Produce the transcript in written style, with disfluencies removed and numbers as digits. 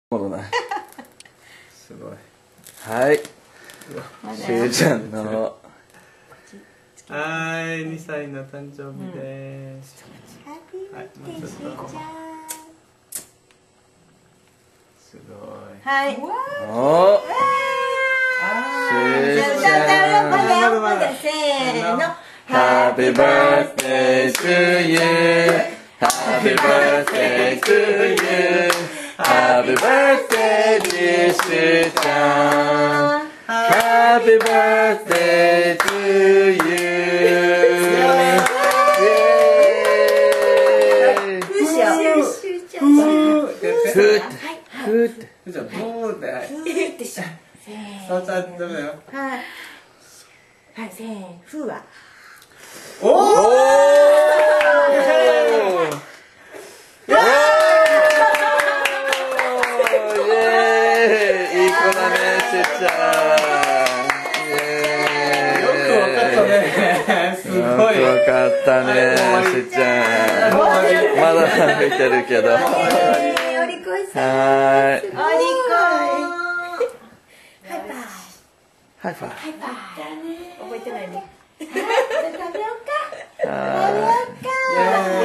ものない。すごい。はい。しゅうちゃんの。 はい、2歳の誕生日です。 ハッピーバースデー、しゅうちゃん。 すごい。 はい。 お。しゅうちゃん。 まだせーの。 Happy birthday to you.Happy birthday to you. Happy birthday, dear しゅうちゃん。Happy birthday to you. ふーしよう。しゅうちゃん。 ふーって。ふーって。 じゃあ、ブーって。 ふーってしよう。せー触っちゃダメだよ。 はい。はい、せーの。ふーは。 おお。 いい子だね、しゅうちゃん。 よくわかったね。すごい。 よくわかったね、しゅうちゃん。まだ見てるけど。 お利口さん。 はーい。 お利口。ハイパー。 ハイファイ。 ハイパー。覚えてないね。食べようか。 はーい。 食べようか。